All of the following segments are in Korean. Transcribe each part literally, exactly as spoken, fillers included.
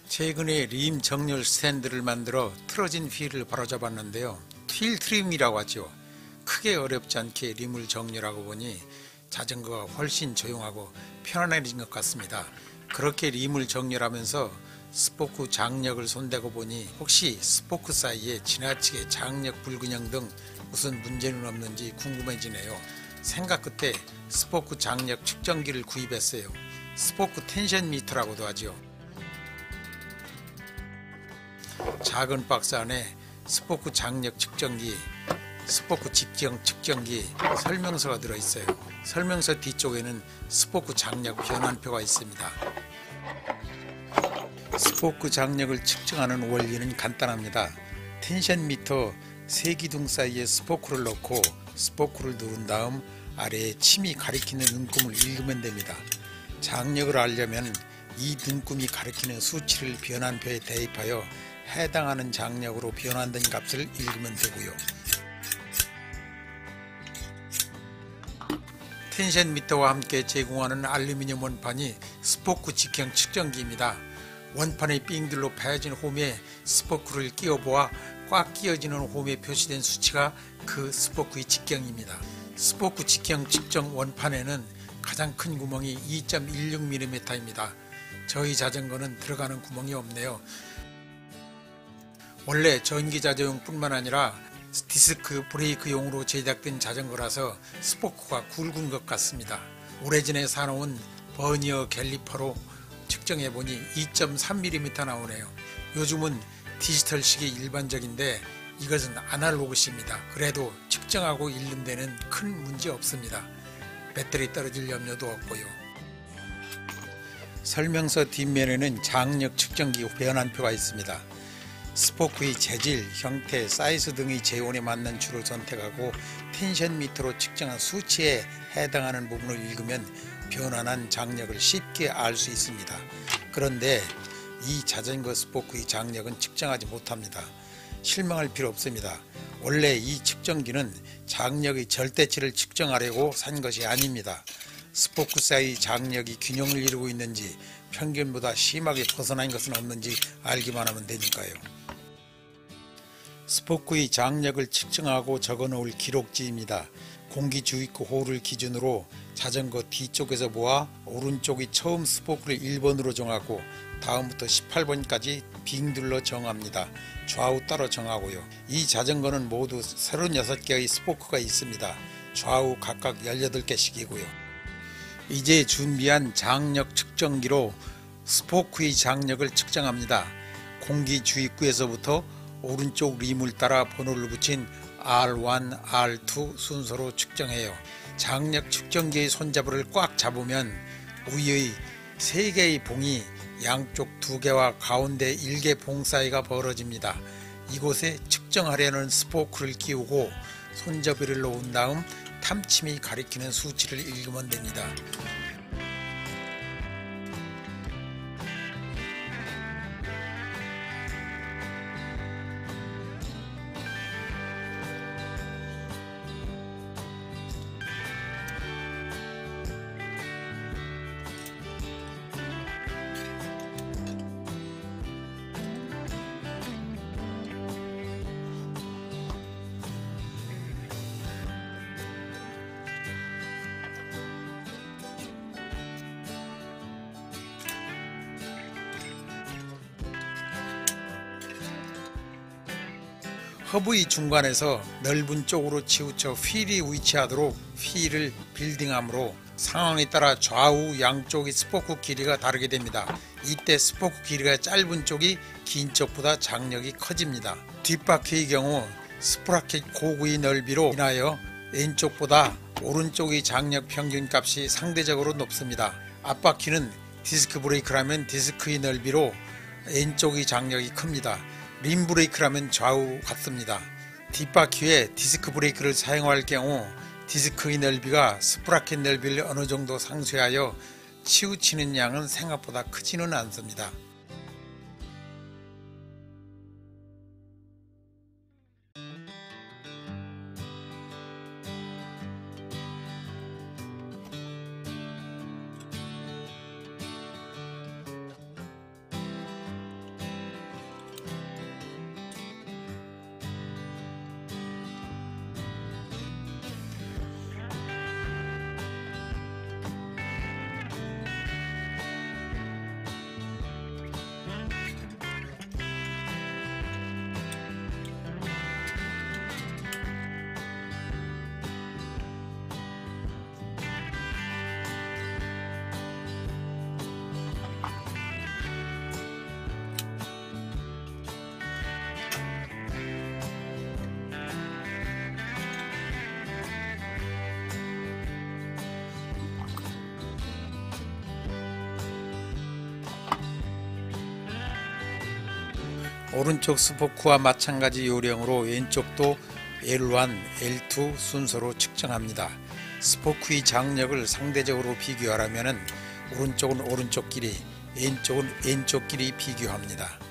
최근에 림 정렬 스탠드를 만들어 틀어진 휠을 바로잡았는데요. 휠 트림이라고 하죠. 크게 어렵지 않게 림을 정렬하고 보니 자전거가 훨씬 조용하고 편안해진 것 같습니다. 그렇게 림을 정렬하면서 스포크 장력을 손대고 보니 혹시 스포크 사이에 지나치게 장력 불균형 등 무슨 문제는 없는지 궁금해지네요. 생각 끝에 스포크 장력 측정기를 구입했어요. 스포크 텐션 미터라고도 하죠. 작은 박스 안에 스포크 장력 측정기, 스포크 직경 측정기 설명서가 들어있어요. 설명서 뒤쪽에는 스포크 장력 변환표가 있습니다. 스포크 장력을 측정하는 원리는 간단합니다. 텐션 미터 세 기둥 사이에 스포크를 넣고 스포크를 누른 다음 아래에 침이 가리키는 눈금을 읽으면 됩니다. 장력을 알려면 이 눈금이 가리키는 수치를 변환표에 대입하여 해당하는 장력으로 변환된 값을 읽으면 되고요. 텐션 미터와 함께 제공하는 알루미늄 원판이 스포크 직형 측정기입니다. 원판의 삥들로 파여진 홈에 스포크를 끼워보아 꽉 끼어지는 홈에 표시된 수치가 그 스포크의 직경입니다. 스포크 직형 측정 원판에는 가장 큰 구멍이 이 점 일육 밀리미터입니다. 저희 자전거는 들어가는 구멍이 없네요. 원래 전기자전거용 뿐만 아니라 디스크 브레이크용으로 제작된 자전거라서 스포크가 굵은 것 같습니다. 오래전에 사놓은 버니어 갤리퍼로 측정해보니 이 점 삼 밀리미터 나오네요. 요즘은 디지털식이 일반적인데 이것은 아날로그식입니다. 그래도 측정하고 읽는 데는 큰 문제 없습니다. 배터리 떨어질 염려도 없고요. 설명서 뒷면에는 장력 측정기 변환표가 있습니다. 스포크의 재질, 형태, 사이즈 등의 재온에 맞는 줄을 선택하고 텐션 미터로 측정한 수치에 해당하는 부분을 읽으면 변환한 장력을 쉽게 알 수 있습니다. 그런데 이 자전거 스포크의 장력은 측정하지 못합니다. 실망할 필요 없습니다. 원래 이 측정기는 장력의 절대치를 측정하려고 산 것이 아닙니다. 스포크 사이 장력이 균형을 이루고 있는지 평균보다 심하게 벗어난 것은 없는지 알기만 하면 되니까요. 스포크의 장력을 측정하고 적어놓을 기록지입니다. 공기주입구 홀을 기준으로 자전거 뒤쪽에서 모아 오른쪽이 처음 스포크를 일 번으로 정하고 다음부터 십팔 번까지 빙둘러 정합니다. 좌우 따로 정하고요. 이 자전거는 모두 서른여섯 개의 스포크가 있습니다. 좌우 각각 열여덟 개씩이고요. 이제 준비한 장력 측정기로 스포크의 장력을 측정합니다. 공기주입구에서부터 오른쪽 림을 따라 번호를 붙인 알 원, 알 투 순서로 측정해요. 장력 측정기의 손잡이를 꽉 잡으면 위의 세 개의 봉이 양쪽 두 개와 가운데 일 개 봉 사이가 벌어집니다. 이곳에 측정하려는 스포크를 끼우고 손잡이를 놓은 다음 탐침이 가리키는 수치를 읽으면 됩니다. 허브의 중간에서 넓은 쪽으로 치우쳐 휠이 위치하도록 휠을 빌딩함으로 상황에 따라 좌우 양쪽의 스포크 길이가 다르게 됩니다. 이때 스포크 길이가 짧은 쪽이 긴 쪽보다 장력이 커집니다. 뒷바퀴의 경우 스프라켓 고구의 넓이로 인하여 왼쪽보다 오른쪽의 장력 평균값이 상대적으로 높습니다. 앞바퀴는 디스크 브레이크라면 디스크의 넓이로 왼쪽의 장력이 큽니다. 림 브레이크라면 좌우 같습니다. 뒷바퀴에 디스크 브레이크를 사용할 경우 디스크의 넓이가 스프라켓 넓이를 어느 정도 상쇄하여 치우치는 양은 생각보다 크지는 않습니다. 오른쪽 스포크와 마찬가지 요령으로 왼쪽도 엘 원, 엘 투 순서로 측정합니다. 스포크의 장력을 상대적으로 비교하려면 오른쪽은 오른쪽 길이, 왼쪽은 왼쪽 길이 비교합니다.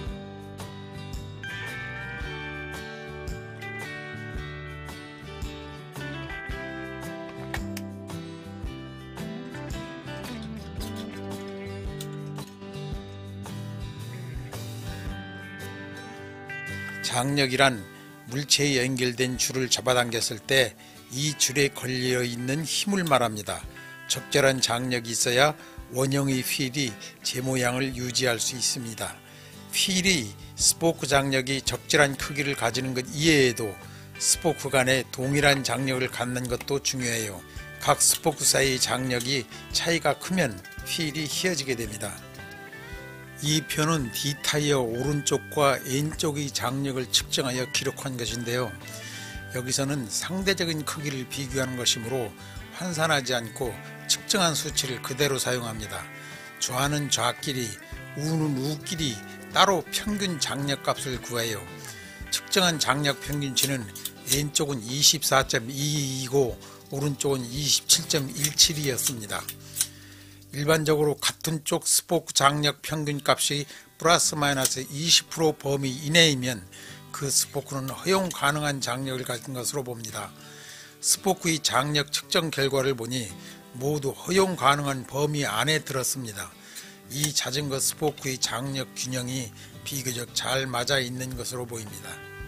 장력이란 물체에 연결된 줄을 잡아당겼을 때 이 줄에 걸려있는 힘을 말합니다. 적절한 장력이 있어야 원형의 휠이 제 모양을 유지할 수 있습니다. 휠이 스포크 장력이 적절한 크기를 가지는 것 이외에도 스포크 간에 동일한 장력을 갖는 것도 중요해요. 각 스포크 사이의 장력이 차이가 크면 휠이 휘어지게 됩니다. 이 표는 D타이어 오른쪽과 왼쪽의 장력을 측정하여 기록한 것인데요. 여기서는 상대적인 크기를 비교하는 것이므로 환산하지 않고 측정한 수치를 그대로 사용합니다. 좌는 좌끼리, 우는 우끼리 따로 평균 장력값을 구해요. 측정한 장력 평균치는 왼쪽은 이십사 점 이이이고 오른쪽은 이십칠 점 일칠이었습니다. 일반적으로 같은 쪽 스포크 장력 평균값이 플러스 마이너스 이십 퍼센트 범위 이내이면 그 스포크는 허용 가능한 장력을 가진 것으로 봅니다. 스포크의 장력 측정 결과를 보니 모두 허용 가능한 범위 안에 들었습니다. 이 자전거 스포크의 장력 균형이 비교적 잘 맞아 있는 것으로 보입니다.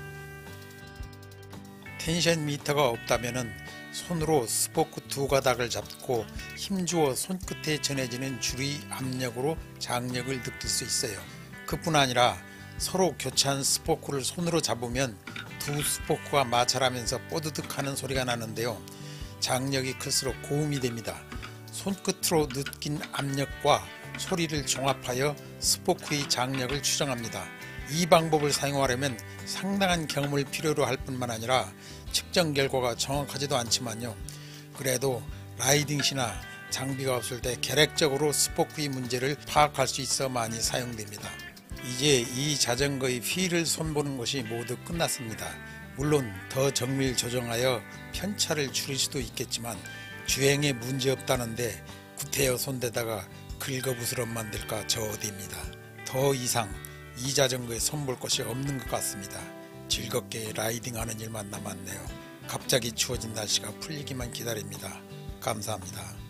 텐션 미터가 없다면 손으로 스포크 두 가닥을 잡고 힘주어 손끝에 전해지는 줄의 압력으로 장력을 느낄 수 있어요. 그뿐 아니라 서로 교차한 스포크를 손으로 잡으면 두 스포크가 마찰하면서 뽀드득 하는 소리가 나는데요. 장력이 클수록 고음이 됩니다. 손끝으로 느낀 압력과 소리를 종합하여 스포크의 장력을 추정합니다. 이 방법을 사용하려면 상당한 경험을 필요로 할 뿐만 아니라 측정 결과가 정확하지도 않지만요. 그래도 라이딩 시나 장비가 없을 때 계획적으로 스포크의 문제를 파악할 수 있어 많이 사용됩니다. 이제 이 자전거의 휠을 손보는 것이 모두 끝났습니다. 물론 더 정밀 조정하여 편차를 줄일 수도 있겠지만 주행에 문제 없다는데 구태여 손대다가 긁어부스럼 만들까 저 어디입니다. 더 이상 이 자전거에 손볼 것이 없는 것 같습니다. 즐겁게 라이딩하는 일만 남았네요. 갑자기 추워진 날씨가 풀리기만 기다립니다. 감사합니다.